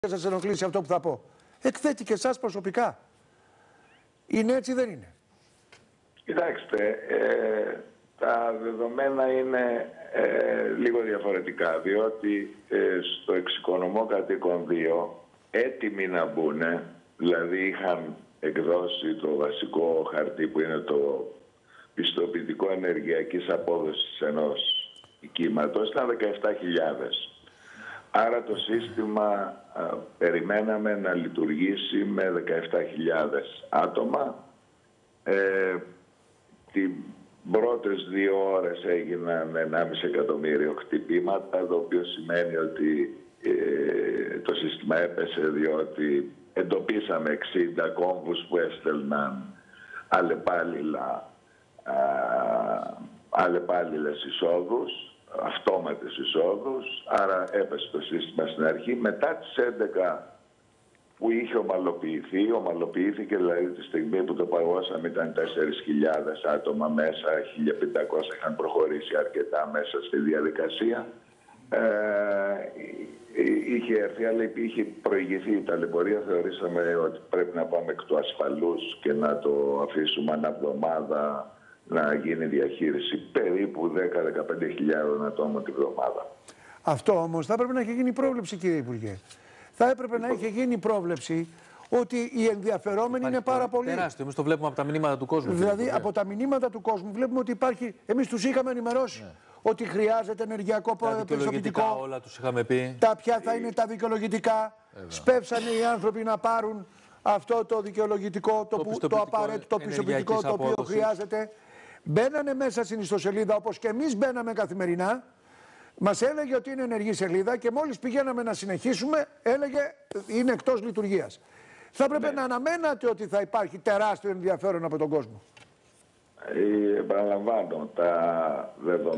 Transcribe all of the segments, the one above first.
σας ενοχλήσει αυτό που θα πω. Εκθέτει και εσάς προσωπικά. Είναι έτσι, δεν είναι? Κοιτάξτε, τα δεδομένα είναι λίγο διαφορετικά, διότι στο εξοικονομό κατοίκων 2 έτοιμοι να μπουν, δηλαδή είχαν εκδώσει το βασικό χαρτί που είναι το πιστοποιητικό ενεργειακής απόδοσης ενός οικίματος, ήταν 17.000. Άρα το σύστημα περιμέναμε να λειτουργήσει με 17.000 άτομα. Τις πρώτες 2 ώρες έγιναν 1,5 εκατομμύριο χτυπήματα, το οποίο σημαίνει ότι το σύστημα έπεσε διότι εντοπίσαμε 60 κόμβους που έστελναν αλλεπάλληλες εισόδους, αυτόματες εισόδους, άρα έπεσε το σύστημα στην αρχή. Μετά τις 11 που είχε ομαλοποιήθηκε, δηλαδή τη στιγμή που το παγώσαμε ήταν 4.000 άτομα μέσα, 1.500 είχαν προχωρήσει αρκετά μέσα στη διαδικασία. Είχε έρθει, αλλά είχε προηγηθεί η ταλαιπωρία. Θεωρήσαμε ότι πρέπει να πάμε εκ του ασφαλούς και να το αφήσουμε ανά εβδομάδα να γίνει διαχείριση περίπου 10-15.000 ατόμων την εβδομάδα. Αυτό όμως θα έπρεπε να έχει γίνει πρόβλεψη, κύριε Υπουργέ. Θα έπρεπε να είχε γίνει πρόβλεψη ότι οι ενδιαφερόμενοι είναι πάρα πολλοί. Τεράστιο. Εμείς το βλέπουμε από τα μηνύματα του κόσμου. Δηλαδή, από τα μηνύματα του κόσμου βλέπουμε ότι υπάρχει. Εμείς τους είχαμε ενημερώσει ότι χρειάζεται ενεργειακό πιστοποιητικό. Όλα τους είχαμε πει. Ποια θα είναι τα δικαιολογητικά. Σπεύσανε οι άνθρωποι να πάρουν αυτό το δικαιολογητικό, το απαραίτητο πιστοποιητικό το οποίο χρειάζεται. Μπαίνανε μέσα στην ιστοσελίδα όπως και εμείς μπαίναμε καθημερινά. Μας έλεγε ότι είναι ενεργή σελίδα και μόλις πηγαίναμε να συνεχίσουμε έλεγε είναι εκτός λειτουργίας. Θα έπρεπε να αναμένατε ότι θα υπάρχει τεράστιο ενδιαφέρον από τον κόσμο. Επαναλαμβάνω, τα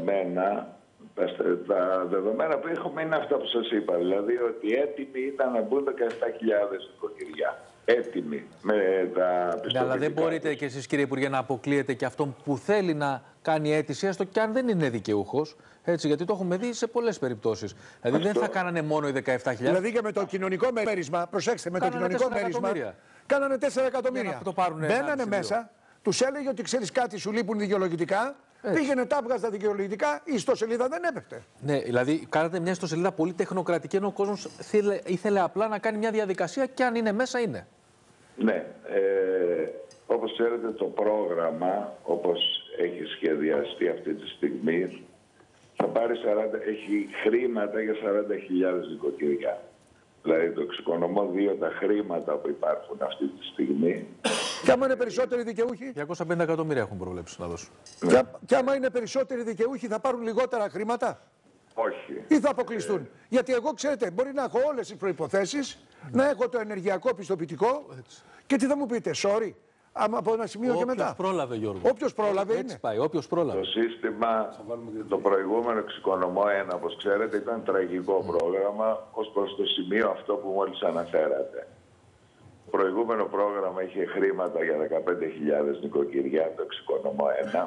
δεδομένα που έχουμε είναι αυτά που σας είπα. Δηλαδή ότι έτοιμοι ήταν να μπουν 17.000 νοικοκυριά. Έτοιμοι με τα πιστοποιητικά. Αλλά δεν μπορείτε κι εσείς, κύριε Υπουργέ, να αποκλείετε και αυτόν που θέλει να κάνει αίτηση, έστω και αν δεν είναι δικαιούχος. Έτσι, γιατί το έχουμε δει σε πολλές περιπτώσεις. Δηλαδή δεν θα κάνανε μόνο οι 17.000. Δηλαδή και με το κοινωνικό μέρισμα, προσέξτε, με το κοινωνικό μέρισμα κάνανε 4 εκατομμύρια. Μπαίνανε μέσα, τους έλεγε ότι ξέρεις κάτι, σου λείπουν δικαιολογητικά. Πήγαινε, τα έβγαζε τα δικαιολογητικά, η ιστοσελίδα δεν έπεφτε. Ναι, δηλαδή κάνατε μια ιστοσελίδα πολύ τεχνοκρατική, ενώ ο κόσμος ήθελε απλά να κάνει μια διαδικασία και αν είναι μέσα είναι. Ναι. Όπως ξέρετε, το πρόγραμμα, όπως έχει σχεδιαστεί αυτή τη στιγμή, θα πάρει έχει χρήματα για 40.000 νοικοκυριά. Δηλαδή το εξοικονομώ 2 τα χρήματα που υπάρχουν αυτή τη στιγμή. Και άμα είναι περισσότεροι δικαιούχοι. 250 εκατομμύρια έχουν προβλέψει να δώσουν. Και άμα είναι περισσότεροι δικαιούχοι θα πάρουν λιγότερα χρήματα. Όχι. Ή θα αποκλειστούν. Γιατί εγώ, ξέρετε, μπορεί να έχω όλες τις προϋποθέσεις, να έχω το ενεργειακό πιστοποιητικό και τι θα μου πείτε, sorry. Από ένα σημείο και μετά. Όποιος πρόλαβε, Γιώργο. Όποιος πρόλαβε. Έτσι πάει, όποιος πρόλαβε. Το σύστημα, το προηγούμενο εξοικονομό 1, όπως ξέρετε, ήταν τραγικό πρόγραμμα ως προς το σημείο αυτό που μόλις αναφέρατε. Το προηγούμενο πρόγραμμα είχε χρήματα για 15.000 νοικοκυριά, το εξοικονομό 1.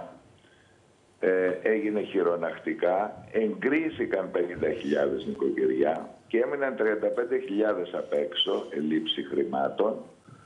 Έγινε χειρονακτικά, εγκρίθηκαν 50.000 νοικοκυριά και έμειναν 35.000 απ' έξω, ελλείψη χρημάτων.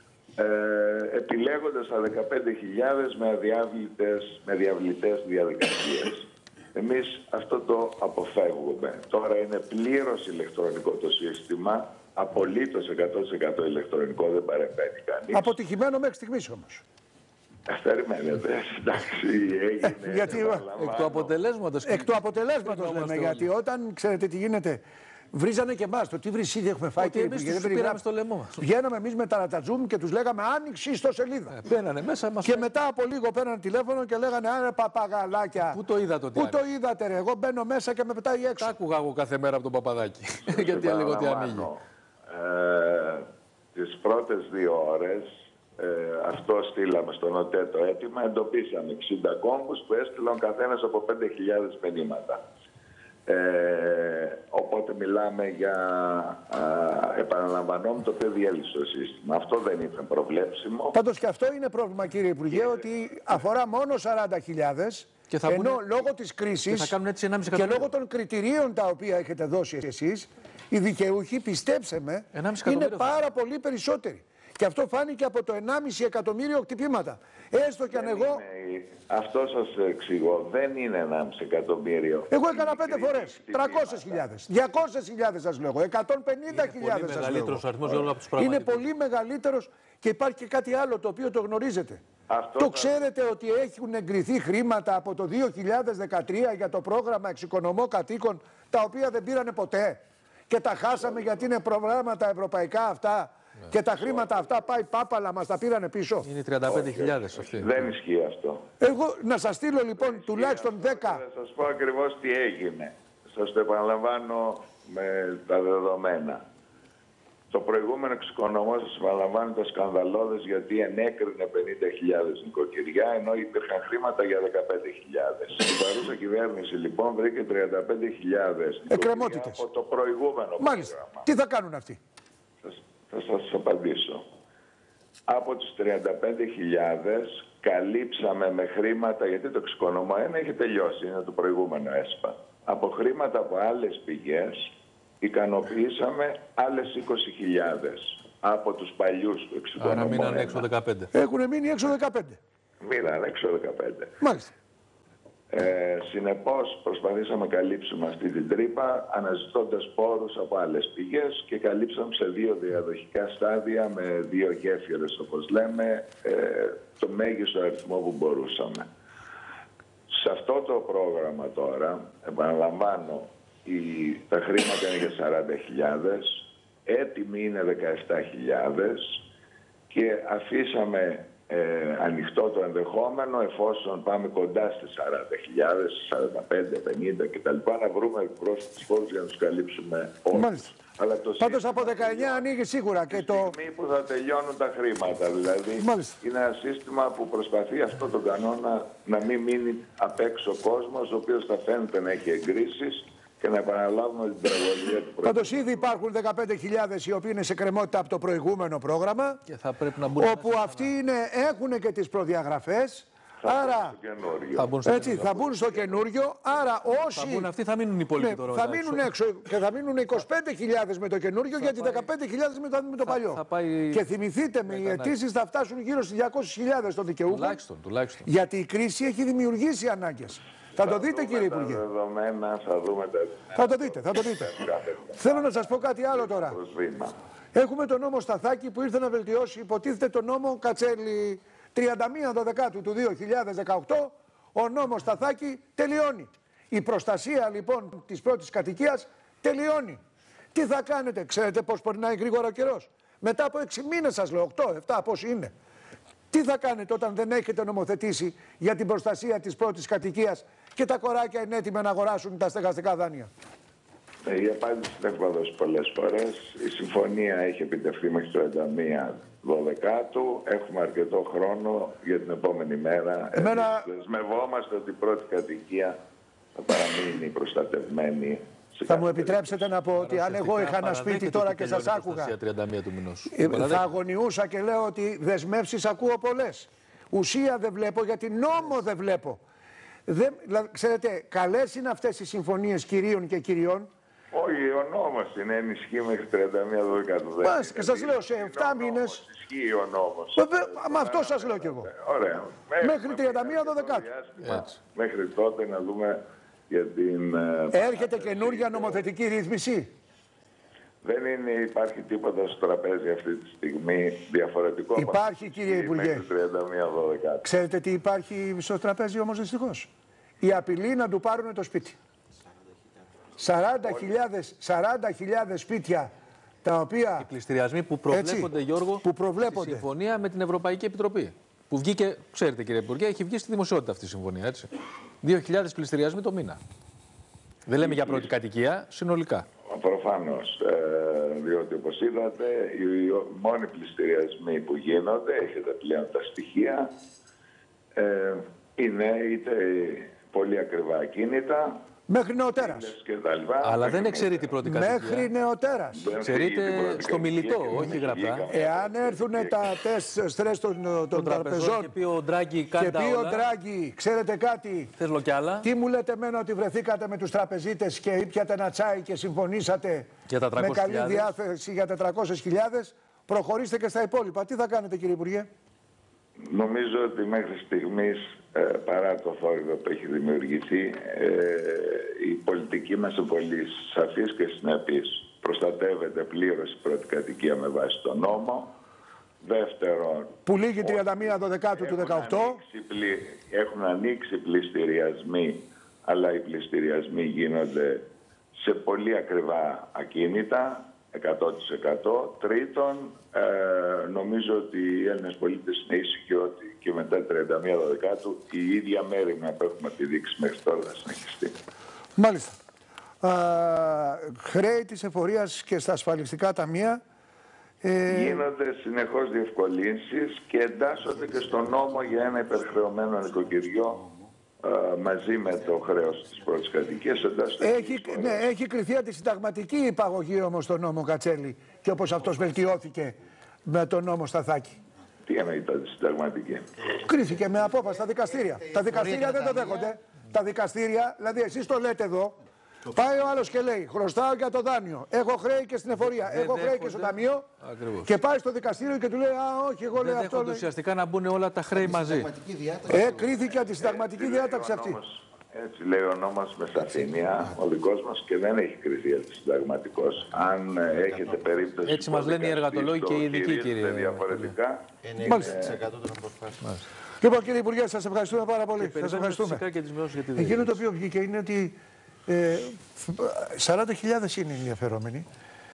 Επιλέγοντας τα 15.000 με διαβλητές διαδικασίες. Εμείς αυτό το αποφεύγουμε. Τώρα είναι πλήρως ηλεκτρονικό το σύστημα, απολύτως 100% ηλεκτρονικό, δεν παρεμβαίνει κανείς. Αποτυχημένο μέχρι στιγμής όμως. Περιμένετε, εντάξει, έγινε. Γιατί, εκ του αποτελέσματος. Εκ του αποτελέσματος λέμε, γιατί όταν ξέρετε τι γίνεται. Βρίζανε και εμάς. Το τι βρυσίδι έχουμε φάει, και εμείς τους πήραμε στο λαιμό μας. Βγαίναμε εμείς με τα ρατσατζούμ και τους λέγαμε άνοιξη ιστοσελίδα. Μπαίνανε μέσα μας. Και μετά από λίγο παίρνανε τηλέφωνο και λέγανε άρε παπαγαλάκια. Πού το είδατε Πού το είδατε, ρε. Εγώ μπαίνω μέσα και με πετάει έξω. Τα άκουγα εγώ κάθε μέρα από τον Παπαδάκη. Γιατί έλεγα ότι ανοίγει. Τις πρώτες 2 ώρες αυτό στείλαμε στον ΟΤΕ το αίτημα. Εντοπίσαμε 60 κόμβους που έστειλαν καθένας από 5.000 μηνύματα. Οπότε μιλάμε για επαναλαμβανόμενο το οποίο διέλυσε το σύστημα. Αυτό δεν ήταν προβλέψιμο. Πάντως και αυτό είναι πρόβλημα, κύριε Υπουργέ, ότι αφορά μόνο 40.000 ενώ λόγω της κρίσης και, θα κάνουν έτσι και λόγω των κριτηρίων τα οποία έχετε δώσει εσείς Οι δικαιούχοι, πιστέψτε με, είναι πάρα πολύ περισσότεροι. Και αυτό φάνηκε από το 1,5 εκατομμύριο χτυπήματα. Έστω κι αν εγώ... Αυτό σας εξηγώ. Δεν είναι 1,5 εκατομμύριο. Εγώ έκανα 5 φορές. 300.000. 200.000 σας λέω. 150.000 σας λέω. Είναι πολύ μεγαλύτερος και υπάρχει και κάτι άλλο το οποίο το γνωρίζετε. Το ξέρετε ότι έχουν εγκριθεί χρήματα από το 2013 για το πρόγραμμα Εξοικονομώ Κατοίκων, τα οποία δεν πήρανε ποτέ. Και τα χάσαμε γιατί είναι προγράμματα ευρωπαϊκά αυτά. Και τα χρήματα αυτά πάει πάπαλα, μας τα πήρανε πίσω. Είναι 35.000 αυτοί. Δεν ισχύει αυτό. Εγώ να σας στείλω λοιπόν τουλάχιστον 10. Θα σας πω ακριβώς τι έγινε. Σας το επαναλαμβάνω με τα δεδομένα. Το προηγούμενο εξοικονομώ, σας επαναλαμβάνω, ήταν σκανδαλώδες γιατί ενέκρινε 50.000 νοικοκυριά, ενώ υπήρχαν χρήματα για 15.000. Η παρούσα κυβέρνηση λοιπόν βρήκε 35.000 νοικοκυριά από το προηγούμενο Μάλιστα. πρόγραμμα. Τι θα κάνουν αυτοί? Θα σας απαντήσω. Από τους 35.000 καλύψαμε με χρήματα, γιατί το εξοικονομώ 1 έχει τελειώσει, είναι το προηγούμενο ΕΣΠΑ. Από χρήματα από άλλες πηγές ικανοποιήσαμε άλλες 20.000 από τους παλιούς του εξοικονομώ. Άρα μείνανε έξω 15. Έχουν μείνει έξω 15. Μείνανε έξω 15. Μάλιστα. Συνεπώς προσπαθήσαμε να καλύψουμε αυτή την τρύπα αναζητώντας πόρους από άλλες πηγές και καλύψαμε σε 2 διαδοχικά στάδια με 2 γέφυρες όπως λέμε το μέγιστο αριθμό που μπορούσαμε. Σε αυτό το πρόγραμμα τώρα, επαναλαμβάνω, τα χρήματα είναι για 40.000, έτοιμοι είναι 17.000 και αφήσαμε ανοιχτό το ενδεχόμενο, εφόσον πάμε κοντά στις 40.000, 45, 50 κτλ. Να βρούμε πρόσθετους πόρους για να τους καλύψουμε όλους. Πάντως από 19 ανοίγει σίγουρα και το... στιγμή που θα τελειώνουν τα χρήματα. Δηλαδή είναι ένα σύστημα που προσπαθεί αυτό το κανόνα να μην μείνει απ' έξω κόσμος, ο οποίος θα φαίνεται να έχει εγκρίσεις και να επαναλάβουμε την τραγωδία του. Πάντως ήδη υπάρχουν 15.000 οι οποίοι είναι σε κρεμότητα από το προηγούμενο πρόγραμμα, και θα πρέπει να μπουν όπου αυτοί έχουν και τις προδιαγραφές. Άρα θα μπουν στο καινούριο. Άρα όσοι. Θα μπουν αυτοί, θα μείνουν οι υπόλοιποι τώρα. Θα μείνουν έξω και θα μείνουν 25.000 με το καινούριο, γιατί 15.000 με το παλιό. Και θυμηθείτε με, οι αιτήσεις θα φτάσουν γύρω στις 200.000 στον δικαιούχο. Τουλάχιστον. Γιατί η κρίση έχει δημιουργήσει ανάγκες. Θα το δείτε, κύριε Υπουργέ. Θα το δείτε. Θέλω να σας πω κάτι άλλο τώρα. Έχουμε τον νόμο Σταθάκη που ήρθε να βελτιώσει, υποτίθεται, τον νόμο Κατσέλη. 31 Δεκάτου του 2018 ο νόμος Σταθάκη τελειώνει. Η προστασία λοιπόν της πρώτης κατοικίας τελειώνει. Τι θα κάνετε? Ξέρετε πώς περνάει γρήγορα ο καιρός? Μετά από 6 μήνες σας λέω, 8, 7 πώς είναι. Τι θα κάνετε όταν δεν έχετε νομοθετήσει για την προστασία της πρώτης κατοικίας και τα κοράκια είναι έτοιμα να αγοράσουν τα στεγαστικά δάνεια? Η απάντηση την έχουμε δώσει πολλές φορές. Η συμφωνία έχει επιτευχθεί μέχρι το 31 Δωδεκάτου. Έχουμε αρκετό χρόνο για την επόμενη μέρα. Δεσμευόμαστε ότι η πρώτη κατοικία θα παραμείνει προστατευμένη. Θα μου επιτρέψετε να πω ότι αν εγώ είχα ένα σπίτι τώρα και σας άκουγα, θα αγωνιούσα και λέω ότι δεσμεύσεις ακούω πολλές. Ουσία δεν βλέπω, γιατί νόμο δεν βλέπω. Ξέρετε, καλές είναι αυτές οι συμφωνίες κυρίων και κυριών. Όχι, ο νόμος είναι ενισχύει μέχρι 31 Δωδεκάτου. Μπας, και σας λέω, σε 7 μήνες... Ισχύει ο νόμος. Με αυτό σας λέω κι εγώ. Ωραία. Μέχρι 31 Δωδεκάτου. Μέχρι τότε να δούμε για την... Έρχεται καινούργια νομοθετική ρύθμιση. Δεν υπάρχει τίποτα στο τραπέζι αυτή τη στιγμή διαφορετικό. Υπάρχει, κύριε Υπουργέ. 31 Ξέρετε τι υπάρχει στο τραπέζι όμως δυστυχώς? Η απειλή να του πάρουν το σπίτι. 40.000 σπίτια τα οποία... Οι πληστηριασμοί που προβλέπονται, έτσι, Γιώργο, στη συμφωνία με την Ευρωπαϊκή Επιτροπή. Που βγήκε, ξέρετε κύριε Υπουργέ, έχει βγει στη δημοσιότητα αυτή η συμφωνία, έτσι. 2.000 πληστηριασμοί το μήνα. Δεν λέμε για πρώτη κατοικία, συνολικά. Προφανώς, διότι όπως είδατε, οι μόνοι πληστηριασμοί που γίνονται, έχετε πλέον τα στοιχεία, είναι είτε πολύ ακριβά ακίνητα, Μέχρι νεοτέρας. Αλλά δεν εξαιρείται η πρώτη κατοικία. Μέχρι νεοτέρας. Εξαιρείται στο μιλητό, όχι γραπτά. Εάν έρθουν τα τεστ στρες των τραπεζών και πει ο Ντράγκη, ξέρετε κάτι, θέλω κι άλλα. Τι μου λέτε εμένα ότι βρεθήκατε με τους τραπεζίτες και ήπιατε ένα τσάι και συμφωνήσατε με καλή διάθεση για 400.000, προχωρήστε και στα υπόλοιπα. Τι θα κάνετε, κύριε Υπουργέ? Νομίζω ότι μέχρι στιγμής, παρά το θόρυβο που έχει δημιουργηθεί, η πολιτική μας είναι πολύ σαφής και συνεπής. Προστατεύεται πλήρως η πρώτη κατοικία με βάση τον νόμο. Δεύτερον, που λήγει 31 Δεκάτου του 2018. Έχουν ανοίξει πληστηριασμοί, αλλά οι πληστηριασμοί γίνονται σε πολύ ακριβά ακίνητα, 100%. Τρίτον, νομίζω ότι οι Έλληνες πολίτες είναι ήσυχοι ότι και μετά 31 Δεκάτου η ίδια μέρημνα που έχουμε επιδείξει μέχρι τώρα θα συνεχιστεί. Μάλιστα. Χρέη της εφορίας και στα ασφαλιστικά ταμεία. Γίνονται συνεχώς διευκολύνσεις και εντάσσονται και στον νόμο για ένα υπερχρεωμένο νοικοκυριό μαζί με το χρέος της πρώτης κατοικίας. Έχει κριθεί αντισυνταγματική υπαγωγή όμως στον νόμο Κατσέλη και όπως αυτός βελτιώθηκε με τον νόμο Σταθάκη. Τι εννοείται αντισυνταγματική? Κρίθηκε με απόφαση στα δικαστήρια. Τα δικαστήρια δεν το δέχονται. Τα δικαστήρια, δηλαδή εσείς το λέτε εδώ, πάει ο άλλος και λέει: χρωστάω για το δάνειο. Έχω χρέη και στην εφορία. Έχω χρέη και στο ταμείο. Ακριβώς. Και πάει στο δικαστήριο και του λέει: α, όχι, εγώ λέω αυτό. Δεν ουσιαστικά να μπουν όλα τα χρέη μαζί. Κρίθηκε αντισυνταγματική διάταξη αυτή. Έτσι λέει ο νόμος με σαφήνεια, ο δικός μας, και δεν έχει κριθεί αντισυνταγματικός. Αν έχετε περίπτωση. Έτσι μας λένε οι εργατολόγοι και οι ειδικοί, κύριε. Διαφορετικά. Λοιπόν, κύριε Υπουργέ, σας ευχαριστούμε πάρα πολύ. Σας ευχαριστούμε. Εκείνο το οποίο βγήκε είναι ότι 40.000 είναι ενδιαφερόμενοι.